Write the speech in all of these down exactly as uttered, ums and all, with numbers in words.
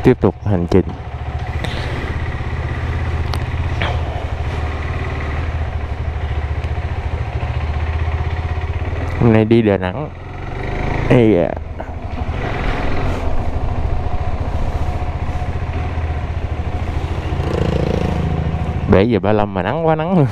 tiếp tục hành trình. Hôm nay đi Đà Nẵng. Ê da. bảy giờ ba mươi lăm mà nắng quá nắng luôn.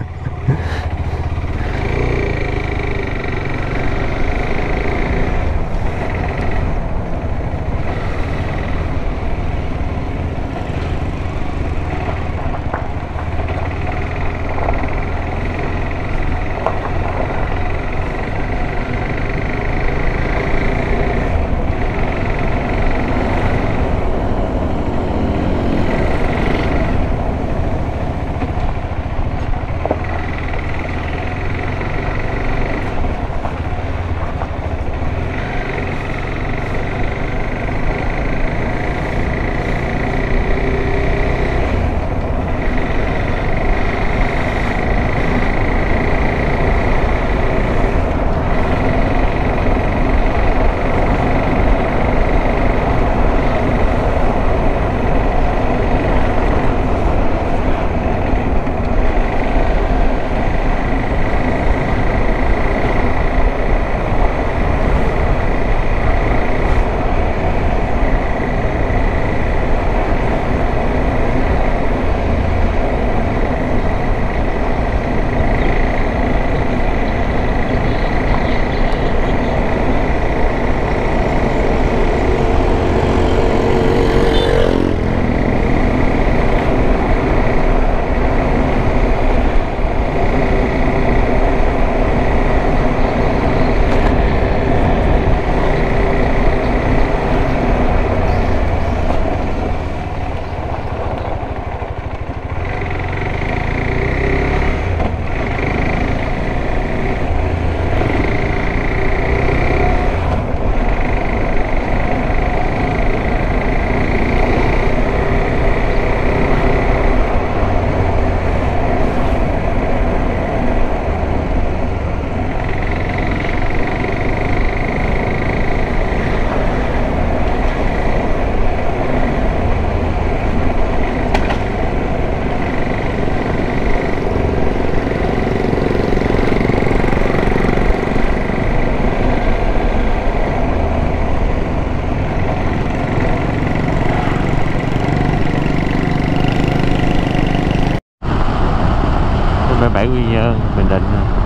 Bãi Quy Nhơn, Bình Định.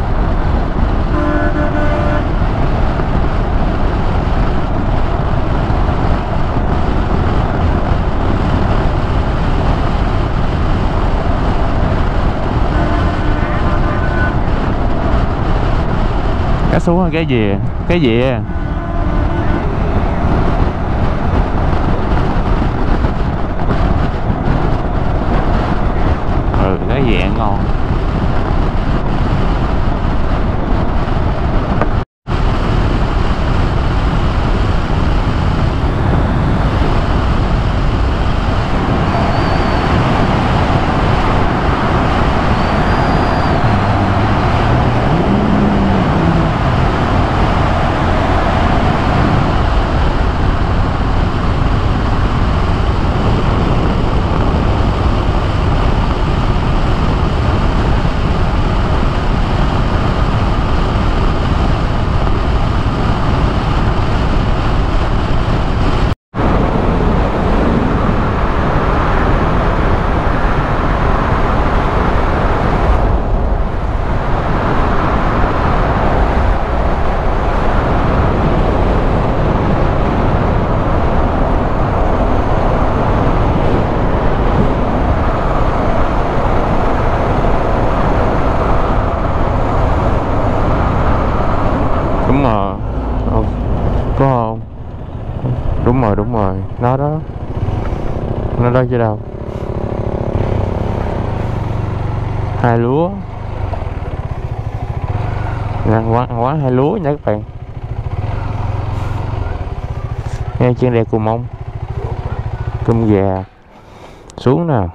Cá sú hay cái gì? Cái gì? Ừ, cái gì ăn ngon. Đúng rồi. Không. Có không? Đúng rồi, đúng rồi. Nó đó. Nó đó chứ đâu. Hai lúa. Ăn quán, ăn quán hai lúa nha các bạn. Nghe chiên đè cù mông. Cơm gà. Xuống nào.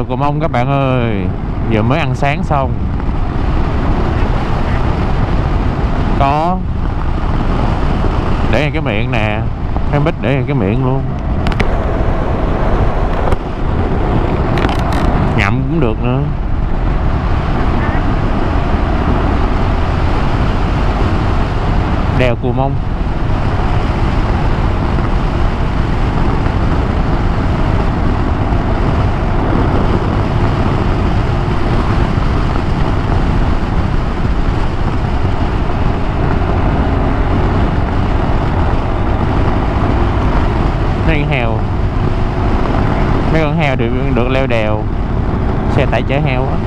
đèo Cù Mông các bạn ơi. Vừa mới ăn sáng xong. Có để ngay cái miệng nè, cái bít để ngay cái miệng luôn, ngậm cũng được nữa. Đèo Cù Mông. Mấy con heo, mấy con heo được được leo đèo, xe tải chở heo á.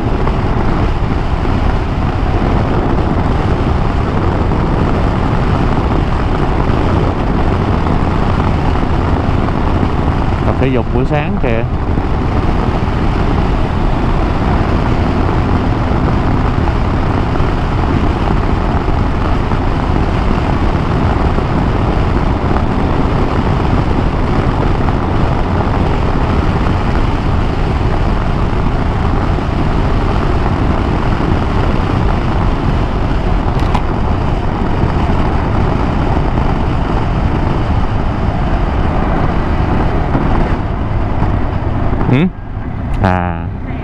Tập thể dục buổi sáng kìa. Ừ? À.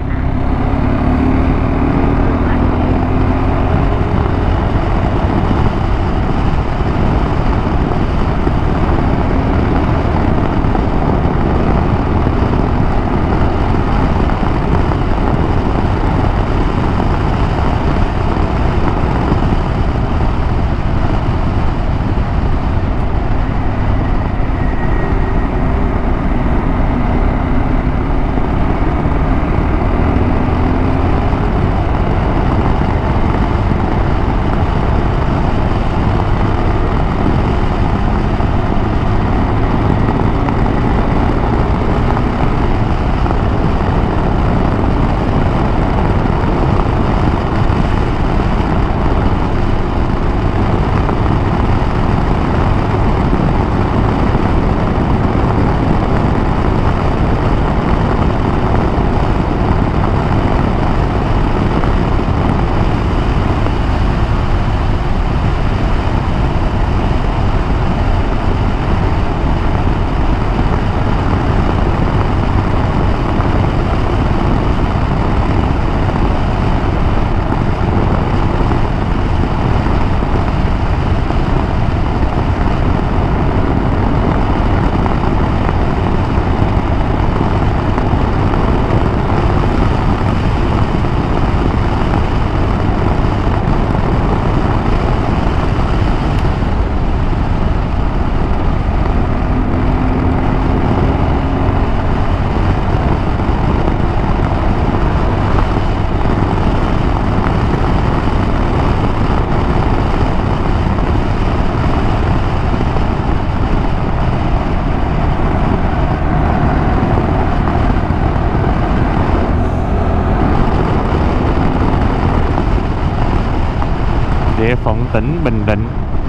Địa phận tỉnh Bình Định.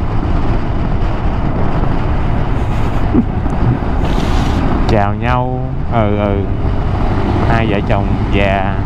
Chào nhau. Ừ ừ hai vợ chồng già.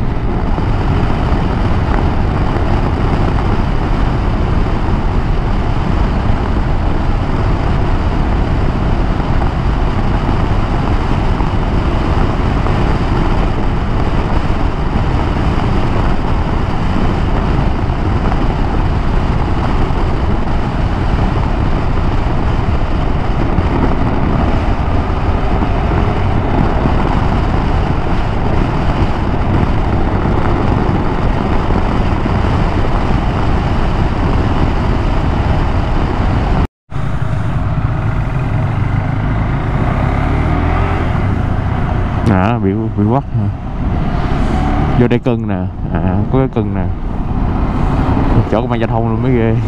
À, bị bị quắt hả? Vô đây cưng nè, à có cái cưng nè, chỗ công an giao thông luôn mới ghê.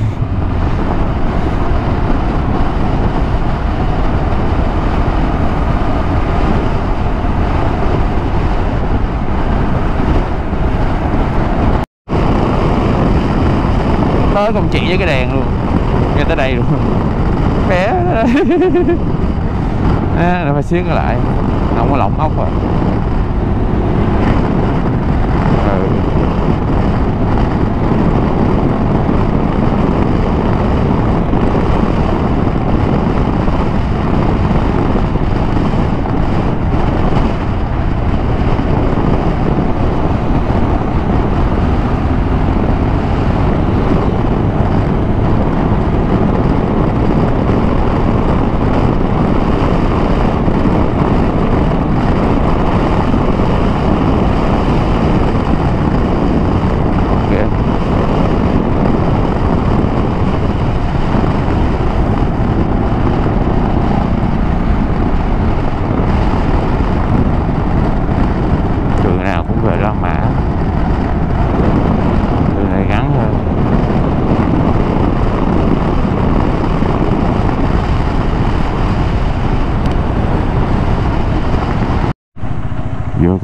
Tới công chị với cái đèn luôn, ngay tới đây luôn, bé à, nó phải xiết lại, không có lỏng ốc rồi.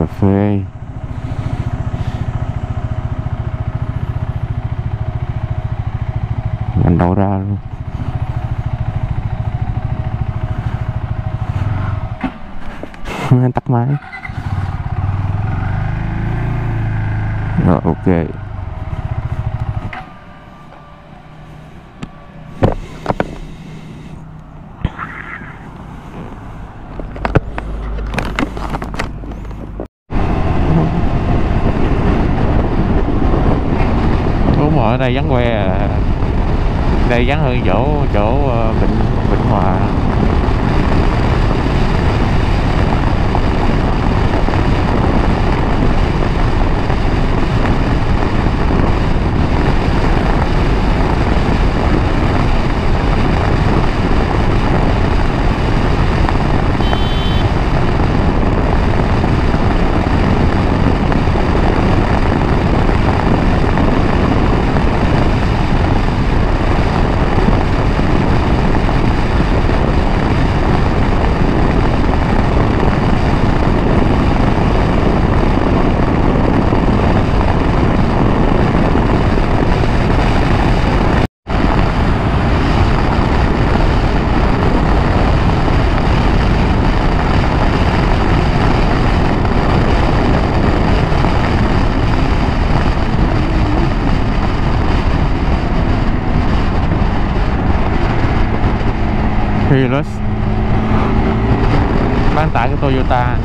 cà phê. Mình đổ ra luôn. Anh tắt máy. Rồi ok. Đúng rồi, ở đây vắng que à. Đây vắng hơn chỗ chỗ Vĩnh Vĩnh Hòa. Hilux bán tải của Toyota.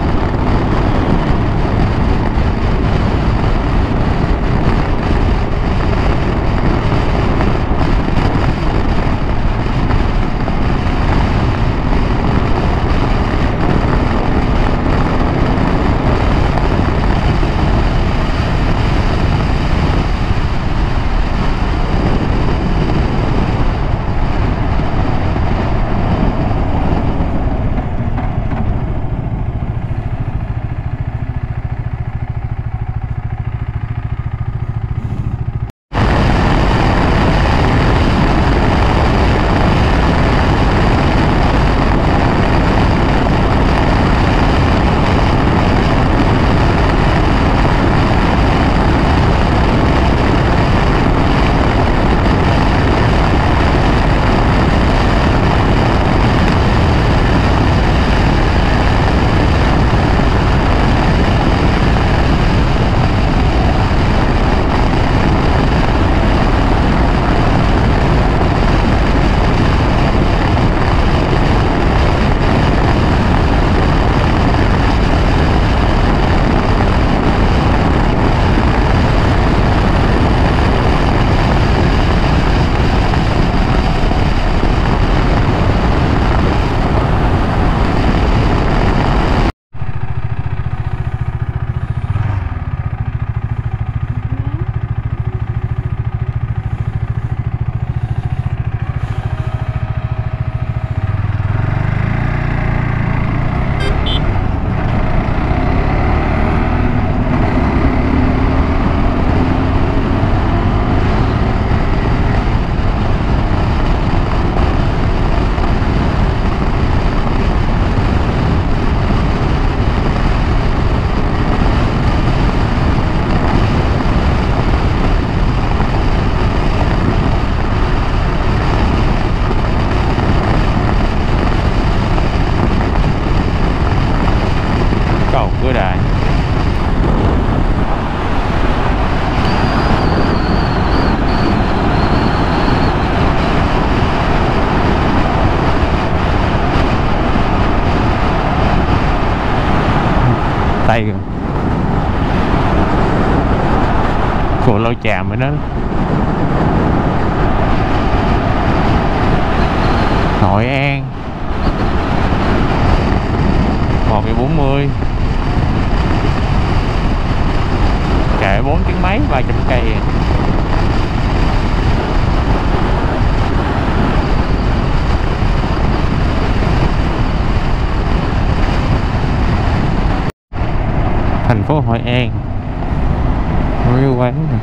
Tay kìa. Cổ lôi chàm với nó. Hội An một nghìn bốn mươi, kệ bốn tiếng mấy, ba trăm cây. Thành phố Hội An, mấy quán này.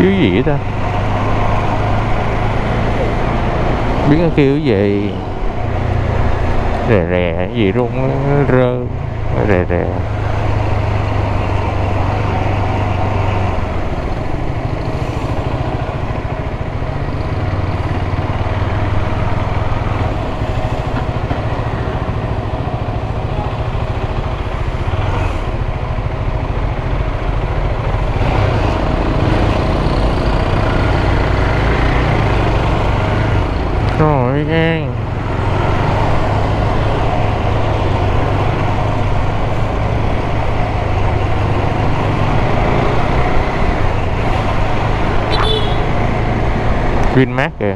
Kêu gì vậy ta? Biết nó kêu gì? Rè rè gì rung rơ rè rè. Rồi nha. Vinmart kìa.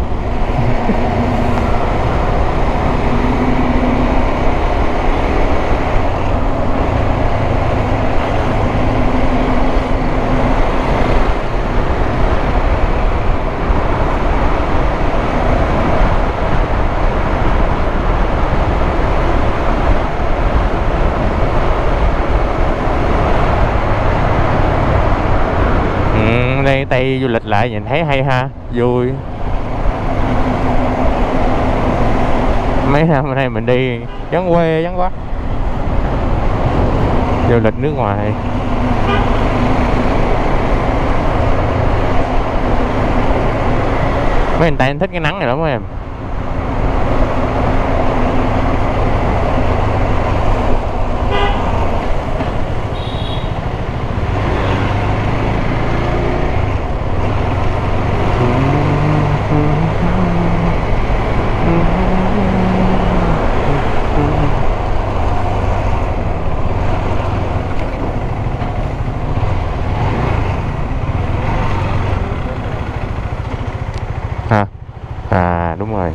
Đây Tây du lịch lại nhìn thấy hay ha, vui. Mấy năm nay mình đi vắng quê vắng quá, du lịch nước ngoài. Mấy người ta thích cái nắng này lắm em. Hả? À đúng rồi.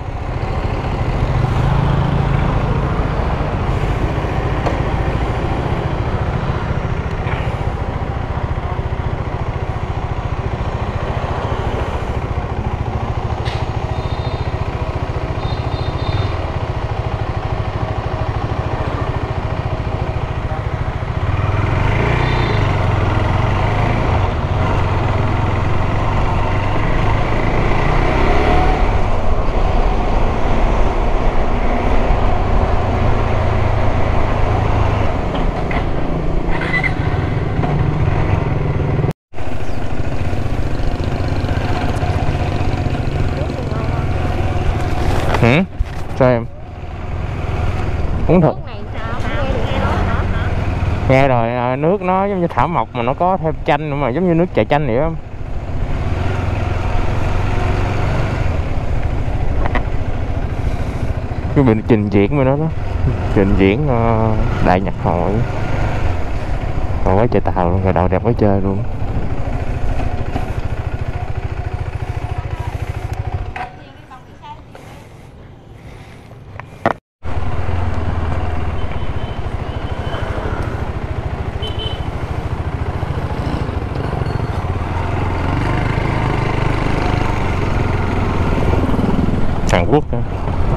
Hử? Sao em? Uống thử. Nghe rồi, à, nước nó giống như thảo mộc mà nó có thêm chanh nữa, mà giống như nước trà chanh vậy không? Cái bình trình diễn bên đó đó, trình diễn uh, đại nhạc hội. Còn quá trời tàu luôn, rồi đầu đẹp quá chơi luôn. Hàn Quốc đó.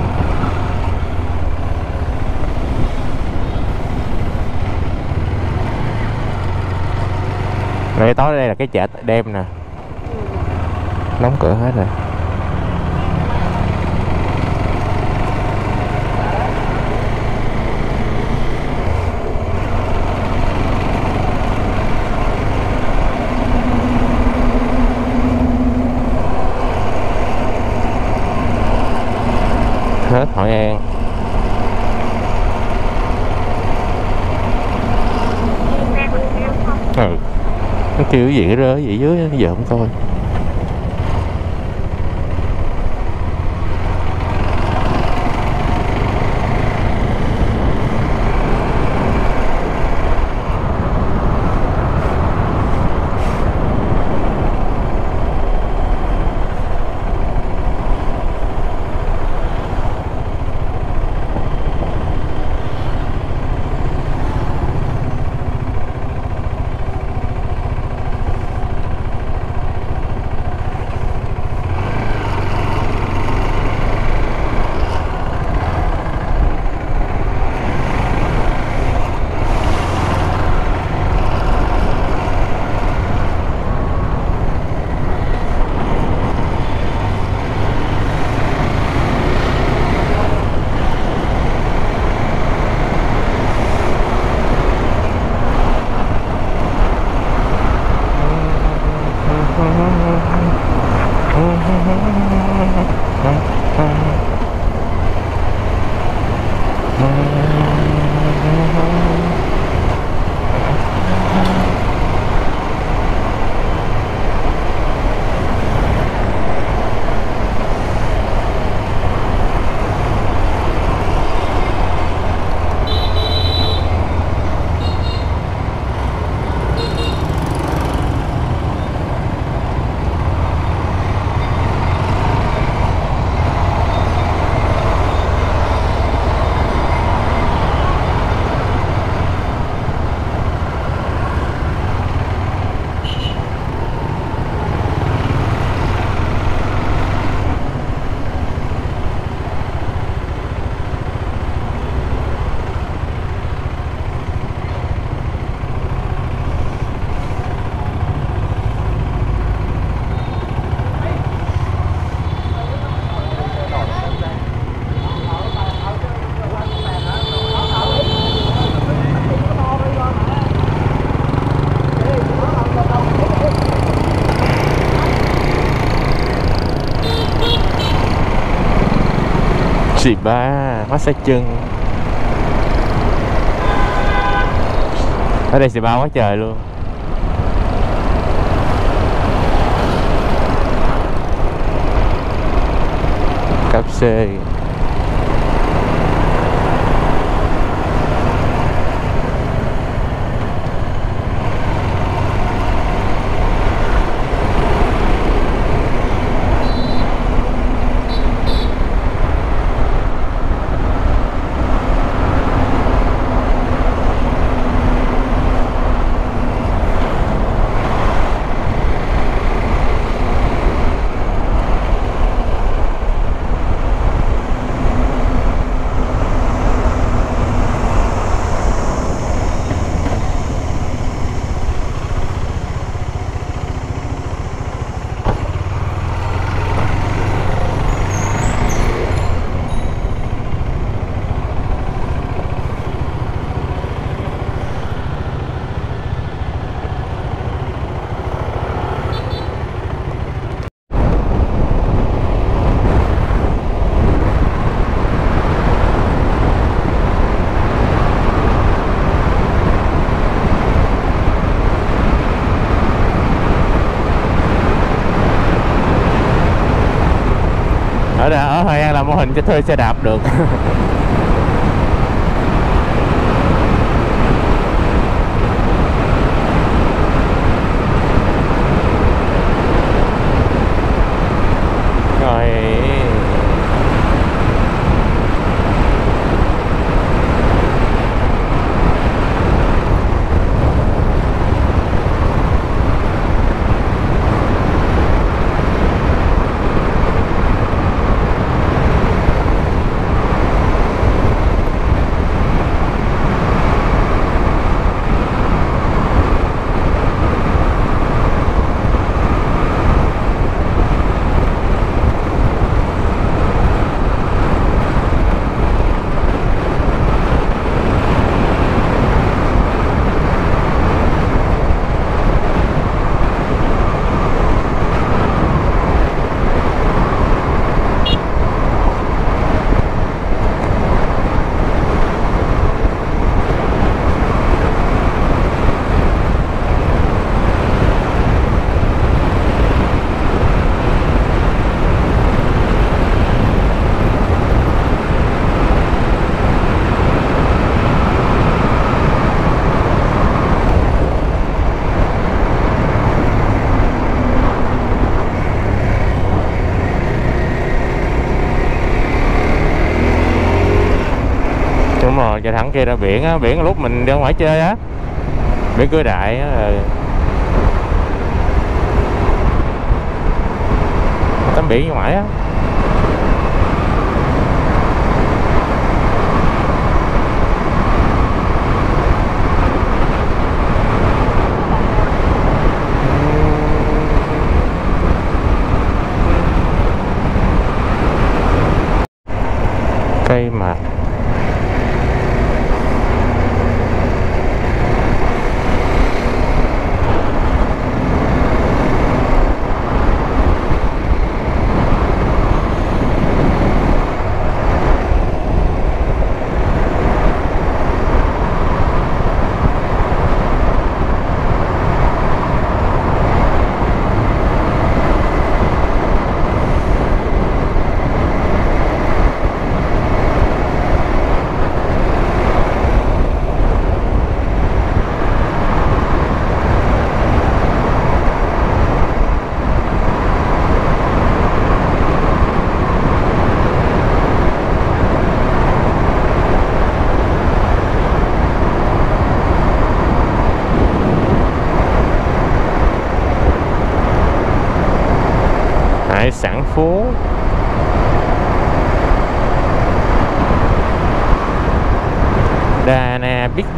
Đây tối đây là cái chợ đêm nè, đóng cửa hết rồi. Hết Hội An. Ừ, nó kêu cái gì cái rớ gì dưới giờ không coi. xì ba massage chân. Ở đây xì ba quá trời luôn. Cáp xê. Ở đây, ở Hội An là mô hình cho thuê xe đạp được. Rồi rồi chạy thẳng kia ra biển á, biển lúc mình đi ra ngoài chơi á, biển Cửa Đại á, tắm biển như ngoài á. Cây mạc sản phố. Dana Beach.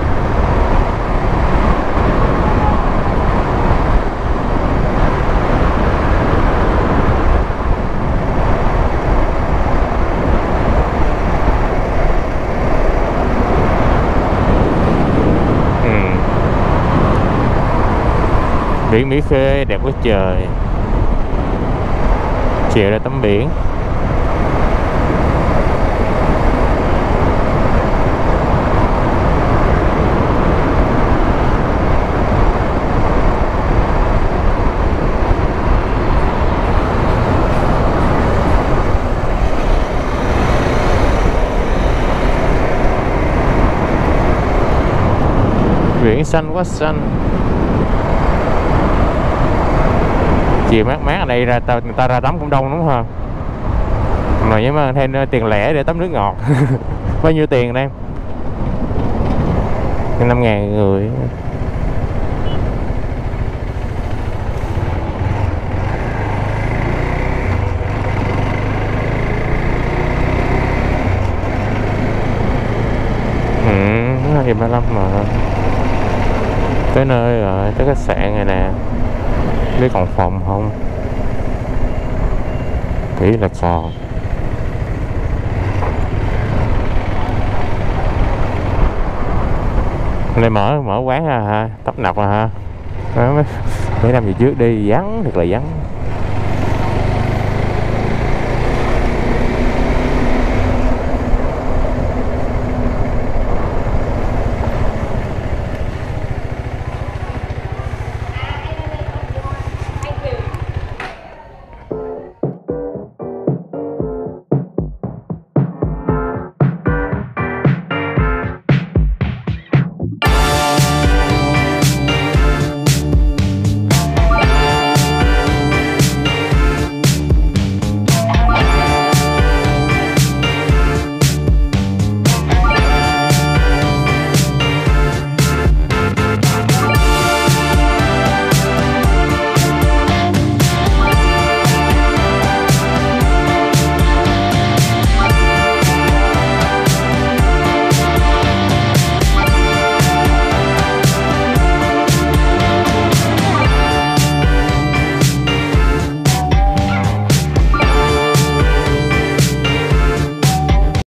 Biển Mỹ Khê đẹp quá trời. Chiều ra tắm biển. Biển xanh quá xanh. Chiều mát mát ở đây ra ta, người ta ra tắm cũng đông đúng không? Mà nhưng mà thêm tiền lẻ để tắm nước ngọt. Bao nhiêu tiền đây? năm ngàn người. Ừ, hai ba lăm mà. Tới nơi rồi, tới khách sạn này nè. Biết còn phòng không? Nghĩ là còn. Này mở mở quán ra hả? Tấp nập rồi hả? Mấy năm về trước đi vắng thật là vắng.